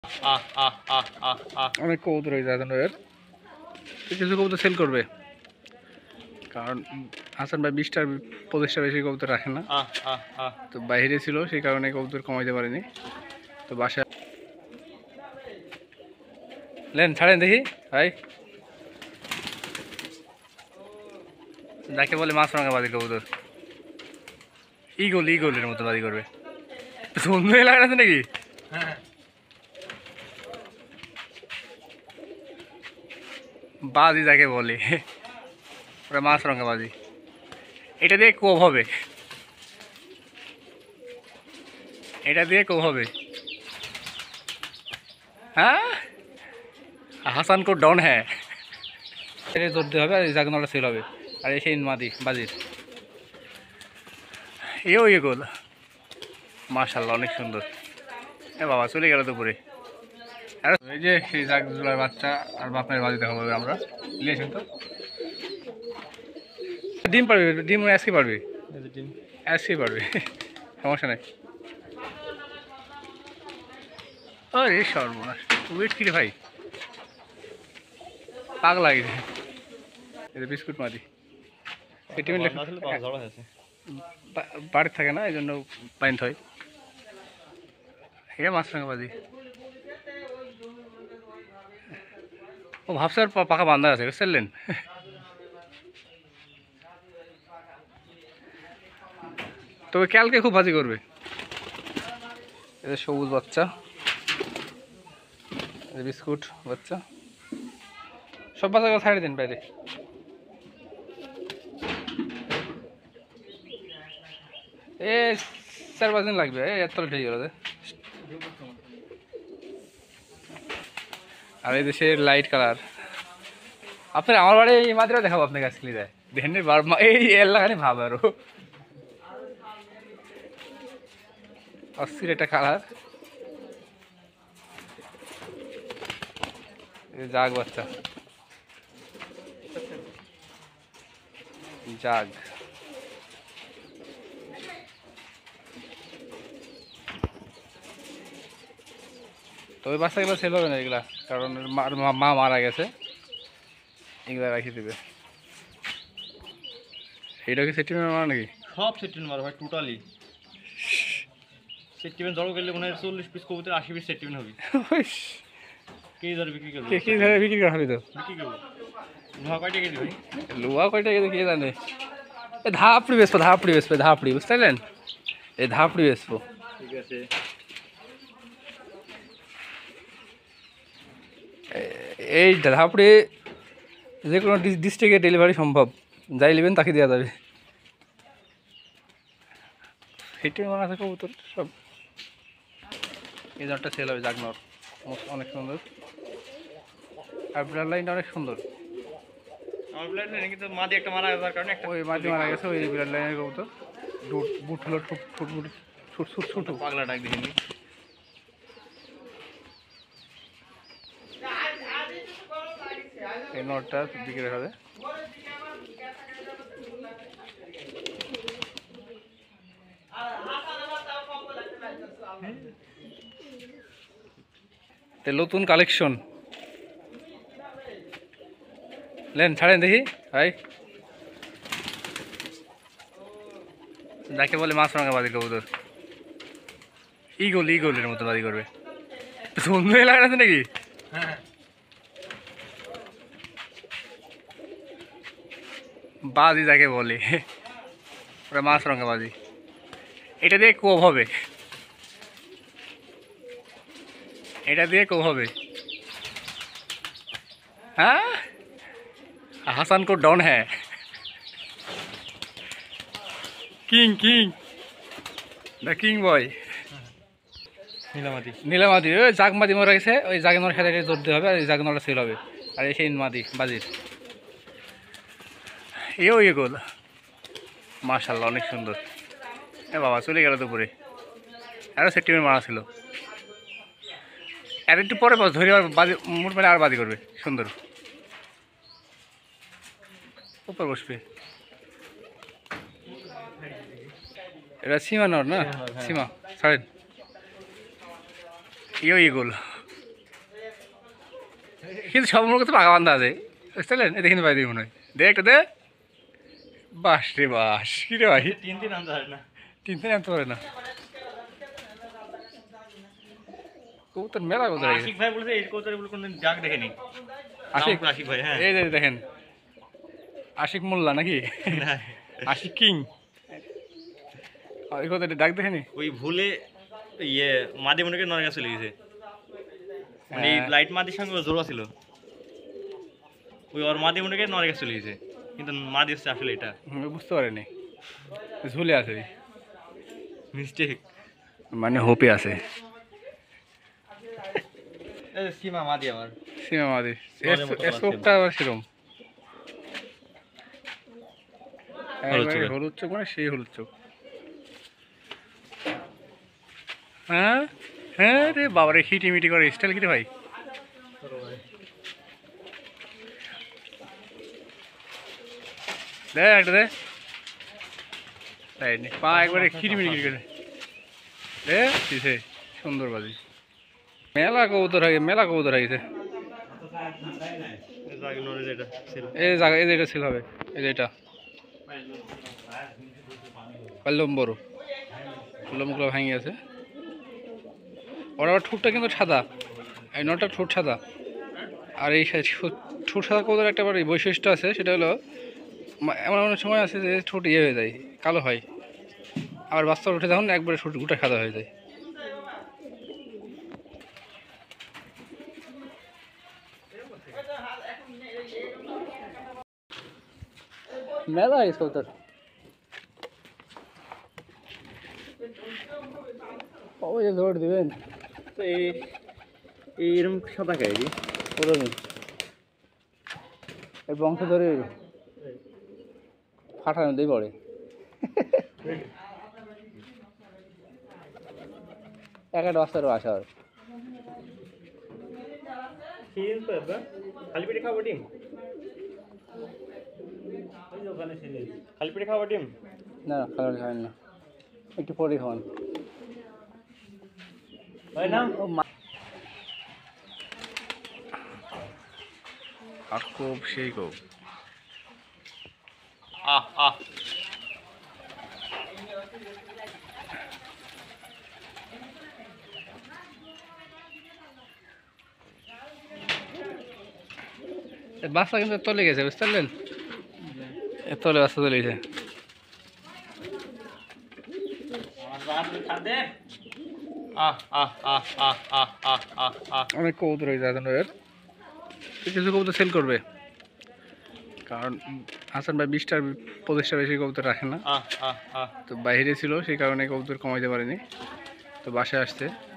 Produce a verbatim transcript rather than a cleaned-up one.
অনেক কবুতর হয়ে যায় এর কিছু কবুতর সেল করবে, কারণ হাসান ভাই বিশটার পঁচিশটা বেশি কবুতর রাখে না, তো বাইরে ছিল সেই কারণে কবুতর কমাইতে পারেনি। তো বাসায় লেন ছাড়েন দেখি ভাই, যাকে বলে মাছ রাঙা বাজি কবুতর, ইগল ইগলের মতো বাজি করবে। সুন্দর এলাকা আছে নাকি? বাজি যাকে বলে ওরা মাছ রঙা বাজি, এটা দিয়ে কোপ হবে, এটা দিয়ে কোপ হবে। হ্যাঁ হাসান কো ডন হ্যাঁ, এটা ধরতে হবে আর জাগনাটা সেল হবে। আর এই সেই মাদি বাজির এও ইয়ে গোল, মাশাল্লাহ অনেক সুন্দর। এ বাবা চলে গেল দুপুরে। আর এই যে সেই জাগজোলার বাচ্চা আর বাপের বাজি দেখা পাবে আমরা, নিয়েছেন তো ডিম পারবে, ডিম আজকে পারবে, ডিম আজকে পারবে, সমস্যা নাই। আরে সর্বনাশ ওয়েট কিরে ভাই, পাগ লাগিছে। এটা বিস্কুট মাদি, বাড়ির থাকে না এই জন্য পাইন হয়। এটা মাছ রাঙা বাজি, ও ভাবছে আর পাকা বান্ধা আছে বুঝলেন। তবে কালকে খুব ভাজি করবে। এটা সবুজ বাচ্চা, বিস্কুট বাচ্চা, সব বাচ্চাকে ছাড়িয়ে দিন বাইরে। এ চার পাঁচ দিন লাগবে, এত ঠিক গেল। আর এই দেশের লাইট কালার আপনার আমার বাড়ি এই মাত্রা দেখাবো আপনাকে আজকে দেয় দেখেন এই এলাকানি ভাব আরো অস্থির একটা কালার। জাগ বাচ্চা, জাগ তো ওই বাচ্চাগুলো সেল হবে না এগুলা, কারণ মা মারা গেছে, এগুলা রাখি দেবে। এইটা কি সেটিমেন্ট মারা নাকি? সব সেটিমেন্ট মারা ভাই, টোটালি সেটিমেন্ট জড়ো করলে মনে হয় চল্লিশ পিস কবুতর আশি পিস সেটিমেন্ট হবে। কে ধরে বিক্রি করবে? কে ধরে বিক্রি করা হবে? তো বিক্রি করবো। লোহা কয়টা কেজি ভাই? লোহা কয়টা কেজি কে জানে। এ ধাপড়ি বেসবো, ধাপড়ি বেসবে, ধাপড়ি বুঝতে পারলেন, এই ধাপড়ি বেসবো। ঠিক আছে, এই ধাপড়ি যে কোনো ডিস্ট্রিক্টে ডেলিভারি সম্ভব, যাই নেবেন তাকে দেওয়া যাবে। সেটি মনে আছে কবুতর সব। এই জারটা সেল হবে জাগনর, অনেক সুন্দর। আর ব্লাড লাইনটা অনেক সুন্দর। আমার ব্লাড লাইন কিন্তু মাদি একটা মারা যাওয়ার কারণে একটা ওই মাদি মারা গেছে, ওই ব্লাড লাইনের কবুতর। বুট বুট হলো ঠুট ফুট বুট ছুট ছুট ছুট পাগলা ডাক দেখিনি। এই নটটা বিক্রি হবে। নতুন কালেকশন লেন ছাড়েন দেখি ভাই, যাকে বলে মাছ রাঙা বাজি কবুতর, ইগল ইগলের মতো বাজি করবে। সুন্দর এলাকা আছে নাকি? বাজি যাকে বলে ওরা মাছ রঙা বাজি, এটা দিয়ে কোপ হবে, এটা দিয়ে কোপ হবে। হ্যাঁ হাসান কো ডন হ্যাঁ, king king the king boy. নীলামাদি নীলামাদি ওই জাগমাদি মরা গেছে, ওই জাগনোর সাথে জোর দিতে হবে, আর ওই জাগনোটা সেল হবে। আর এই সেই মাদি বাজির এও ইয়ে গোল, মাশাল্লাহ অনেক সুন্দর। এ বাবা চলে গেল দুপুরে, আরও সেটিমেন্ট মারা ছিল। আর একটু পরে ধরে বাজি মুট মানে আর বাজি করবে সুন্দর, উপর বসবে। এটা সীমা নর না, সীমা ছাড়েন, ইও ইয়ে গোল। কিন্তু সব মুখ তো পাকা বান্ধা আছে বুঝলেন, এ দেখেন ভাই দেখুন দে একটা দে। বাস রে বাস, কি রে ভাই তিন দিন আনতে হয় না, তিন দিন আনতে পারে না কবুতর মেলা কবুতর। আশিক ভাই বলেছে এই কবুতরগুলো কোনদিন ডাক দেখেনি। আশিক আশিক ভাই, হ্যাঁ এই যে দেখেন আশিক মোল্লা নাকি আশিক কিং, ওই কবুতরটা ডাক দেখেনি। ওই ভুলে ইয়ে মাদি মনে করে নরেগা চলে গেছে, মানে লাইট মাদির সঙ্গে ও জোড়া ছিল, ওই ওর মাদি মনে করে নরেগা চলে গেছে, কিন্তু মাদি হচ্ছে আসলে এটা বুঝতে পারেনি, ঝুলে আছে মিস্টেক, মানে হোপে আছে। সীমা মাদি আমার, সীমা মাদি চোখটা আবার সেরকম হলুদ চোখ, মানে সেই হলুদ চোখ। হ্যাঁ হ্যাঁ রে বাবা রে, হিটি মিটি করে স্টাইল কি রে ভাই। দে একটা দে, পা একবারে খিটিমিটি করে দে দিছে, সুন্দর বাজি। মেলা কবুতর হয়ে মেলা কবুতর হয়ে গেছে এই জায়গা, এই যে এটা সেল হবে, এই যে এটা পারলাম বড় লোমগুলো ভাঙে আছে। ওর আবার ঠোঁটটা কিন্তু সাদা, এই নটা ঠোঁট সাদা, আর এই ঠোঁট সাদা কবুতর একটা আবার বৈশিষ্ট্য আছে, সেটা হলো এমন এমন সময় আছে যে ঠোঁট ইয়ে হয়ে যায়, কালো হয়, আবার বাচ্চা উঠে যখন একবারে ঠোঁট গোটা সাদা হয়ে যায়। মেলা হয়েছে কবুতর, ওই যে ধরে দিবেন তো এই এইরকম সাদা খাই পুরো এই বংশ ধরে ফাটানো দিয়ে পড়ে এক একটা বাচ্চারও আসা হয়। খালি পেটে খাবো ডিম, খালি পেটে খাবো ডিম না খাবার খাবেন না, একটু পরে খাওয়ান। আর কোপ সেই কোপ আহ আহ বাচ্চা কিন্তু তলে গেছে বুঝতে পারলেন, তলে বাচ্চা চলে গেছে। অনেক কবুতর হয়েছে এখন এর, কিছু কবুতর সেল করবে, কারণ হাসান ভাই বিশটার পঁচিশটা বেশি কবুতর রাখে না, তো বাইরে ছিল সেই কারণে কবুতর কমাইতে পারেনি, তো বাসায় আসছে।